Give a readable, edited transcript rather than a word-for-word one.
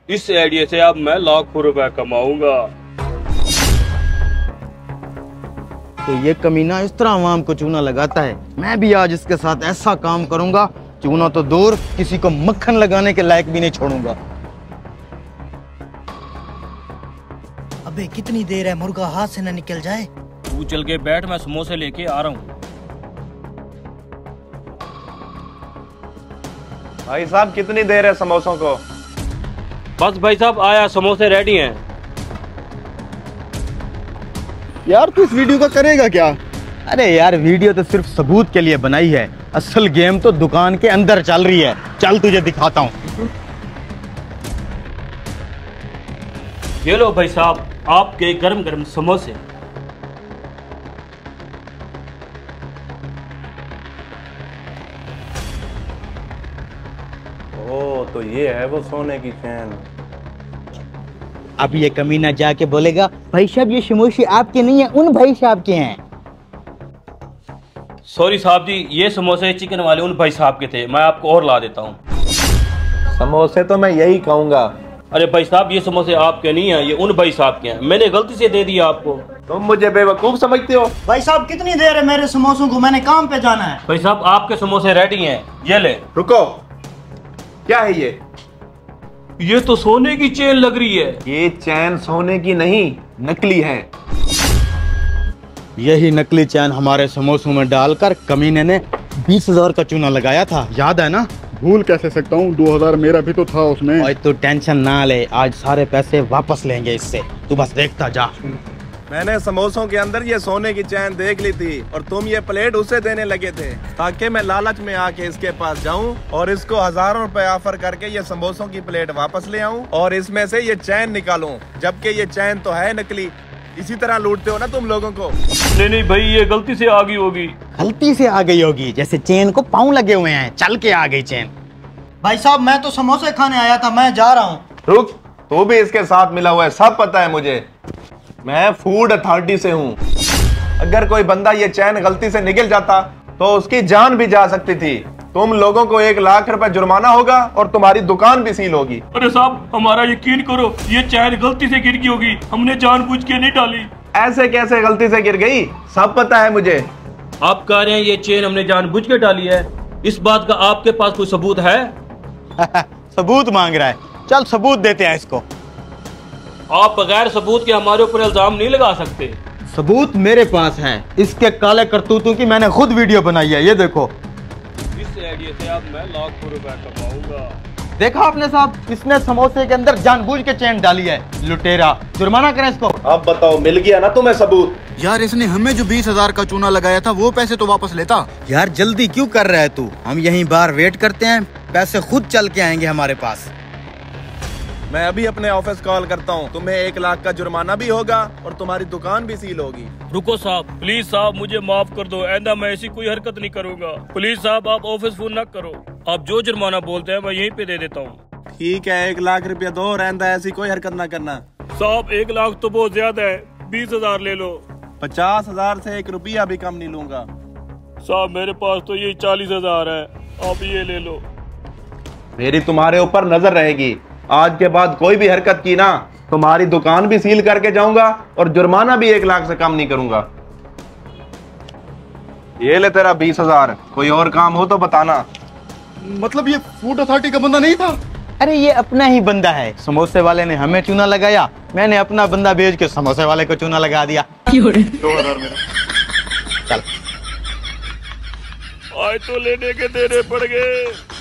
इस आइडिया से अब मैं लाखों रुपए कमाऊंगा। तो ये कमीना इस तरह आवाम को चूना लगाता है। मैं भी आज इसके साथ ऐसा काम करूंगा, चूना तो दूर, किसी को मक्खन लगाने के लायक भी नहीं छोड़ूंगा। अबे कितनी देर है, मुर्गा हाथ से न निकल जाए। तू चल के बैठ, मैं समोसे लेके आ रहा हूँ। भाई साहब कितनी देर है समोसों को? बस भाई साहब आया, समोसे रेडी हैं। यार तू इस वीडियो का करेगा क्या? अरे यार वीडियो तो सिर्फ सबूत के लिए बनाई है, असल गेम तो दुकान के अंदर चल रही है। चल तुझे दिखाता हूँ। ये लो भाई साहब आपके गरम गरम समोसे। ओ तो ये है वो सोने की चैन। अब ये कमीना जाके बोलेगा भाई साहब ये समोसे आपके नहीं है, उन भाई साहब के हैं। सॉरी साहब जी, ये समोसे चिकन वाले उन भाई साहब के थे, मैं आपको और ला देता हूँ। समोसे तो मैं यही खाऊंगा। अरे भाई साहब ये समोसे आपके नहीं हैं, ये उन भाई साहब के हैं, मैंने गलती से दे दिया आपको। तुम मुझे बेवकूफ समझते हो? भाई साहब कितनी देर है, मेरे समोसों को, मैंने काम पे जाना है। भाई साहब आपके समोसे रेडी हैं, ये ले। रुको, क्या है ये तो सोने की चेन लग रही है। ये चैन सोने की नहीं, नकली है। यही नकली चैन हमारे समोसों में डालकर कमीने ने 20,000 का चूना लगाया था, याद है ना? भूल कैसे सकता हूँ, 2000 मेरा भी तो था उसमें। और तू टेंशन ना ले, आज सारे पैसे वापस लेंगे इससे, तू बस देखता जा। मैंने समोसों के अंदर ये सोने की चैन देख ली थी और तुम ये प्लेट उसे देने लगे थे ताकि मैं लालच में आके इसके पास जाऊं और इसको हजारों रुपए ऑफर करके ये समोसों की प्लेट वापस ले आऊं और इसमें से ये चैन निकालूं, जबकि ये चैन तो है नकली। इसी तरह लूटते हो ना तुम लोगों को। नहीं नहीं भाई, ये गलती से आ गई होगी। गलती से आ गई होगी, जैसे चेन को पाँव लगे हुए हैं, चल के आ गई चेन। भाई साहब मैं तो समोसे खाने आया था, मैं जा रहा हूँ। रुक, तू भी इसके साथ मिला हुआ है, सब पता है मुझे। मैं फूड अथॉरिटी से हूँ। अगर कोई बंदा ये चैन गलती से निकल जाता तो उसकी जान भी जा सकती थी। तुम लोगों को 1 लाख रुपए जुर्माना होगा और तुम्हारी दुकान भी सील होगी। अरे साहब हमारा यकीन करो, ये चैन गलती से गिर गई होगी, हमने जानबूझ के नहीं डाली। ऐसे कैसे गलती से गिर गई, सब पता है मुझे। आप कह रहे हैं ये चेन हमने जानबूझ के डाली है, इस बात का आपके पास कोई सबूत है? सबूत मांग रहा है, चल सबूत देते हैं इसको। आप बगैर सबूत के हमारे ऊपर इल्जाम नहीं लगा सकते। सबूत मेरे पास है, इसके काले करतूतों की मैंने खुद वीडियो बनाई है, ये देखो। इस आइडिया से अब मैं लाखों रुपए कमाऊंगा। देखा आपने साहब, इसने समोसे के अंदर जानबूझ के चैन डाली है, लुटेरा। जुर्माना करें इसको। अब बताओ, मिल गया ना तुम्हें सबूत? यार इसने हमें जो 20,000 का चूना लगाया था वो पैसे तो वापस लेता। यार जल्दी क्यों कर रहा है तू, हम यहीं बाहर वेट करते हैं, पैसे खुद चल के आएंगे हमारे पास। मैं अभी अपने ऑफिस कॉल करता हूँ, तुम्हें 1 लाख का जुर्माना भी होगा और तुम्हारी दुकान भी सील होगी। रुको साहब, प्लीज साहब मुझे माफ कर दो, आइंदा मैं ऐसी कोई हरकत नहीं करूंगा। प्लीज साहब आप ऑफिस फोन न करो, आप जो जुर्माना बोलते हैं मैं यहीं पे दे देता हूँ। ठीक है, 1 लाख रुपया दो और आइंदा ऐसी कोई हरकत ना करना। साहब 1 लाख तो बहुत ज्यादा है, 20,000 ले लो। 50,000 से 1 रुपया भी कम नहीं लूंगा। साहब मेरे पास तो ये 40,000 है, आप ये ले लो। मेरी तुम्हारे ऊपर नजर रहेगी, आज के बाद कोई भी हरकत की ना, तुम्हारी दुकान भी सील करके जाऊंगा और जुर्माना भी 1 लाख से कम नहीं करूंगा। ये ले तेरा 20,000, कोई और काम हो तो बताना। मतलब ये फूड अथॉरिटी का बंदा नहीं था? अरे ये अपना ही बंदा है, समोसे वाले ने हमें चूना लगाया, मैंने अपना बंदा भेज के समोसे वाले को चूना लगा दिया। 2,000 मेरा। चल आज तो लेने के देने पड़ गए।